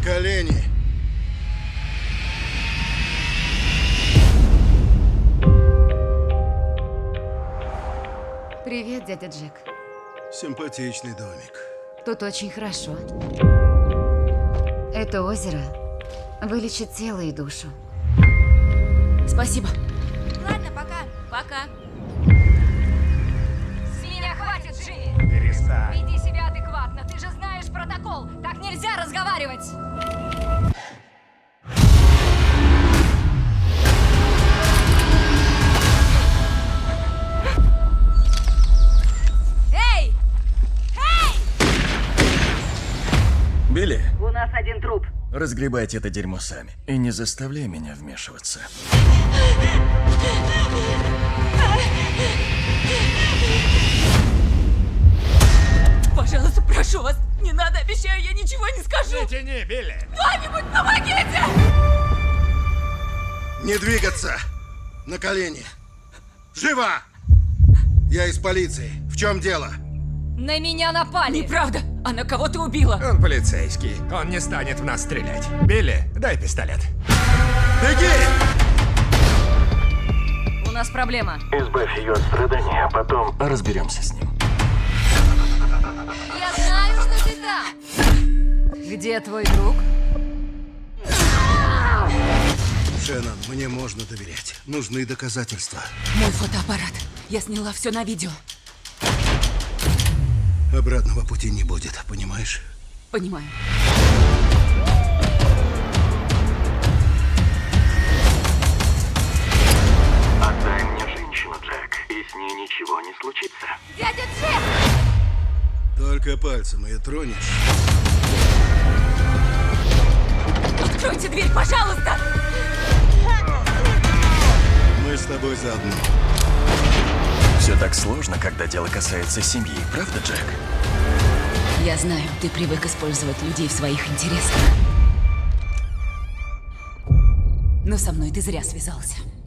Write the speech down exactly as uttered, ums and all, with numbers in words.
колени. Привет, дядя Джек. Симпатичный домик. Тут очень хорошо. Это озеро вылечит тело и душу. Спасибо. Ладно, пока. Пока. С меня хватит, Джимми. Перестань. Веди себя адекватно. Ты же знаешь протокол. Так нельзя разговаривать. Эй! Эй! Билли, У нас один труп. разгребайте это дерьмо сами. И не заставляй меня вмешиваться. Пожалуйста, прошу вас, не надо, обещаю, я ничего не скажу. Не тяни, Билли. Кто-нибудь помогите! Не двигаться! На колени! Живо! Я из полиции. В чем дело? На меня напали. Неправда, она кого-то убила. Он полицейский. Он не станет в нас стрелять. Билли, дай пистолет. Беги! У нас проблема. Избавь ее от страдания, а потом разберемся с ним. Я знаю, что ты там. Где твой друг? Шеннон, мне можно доверять. Нужны доказательства. Мой фотоаппарат. Я сняла все на видео. Обратного пути не будет, понимаешь? Понимаю. Отдай мне женщину, Джек, и с ней ничего не случится. Дядя Джек! Только пальцем ее тронешь. Откройте дверь, пожалуйста! Мы с тобой заодно. Все так сложно, когда дело касается семьи, правда, Джек? Я знаю, ты привык использовать людей в своих интересах. Но со мной ты зря связался.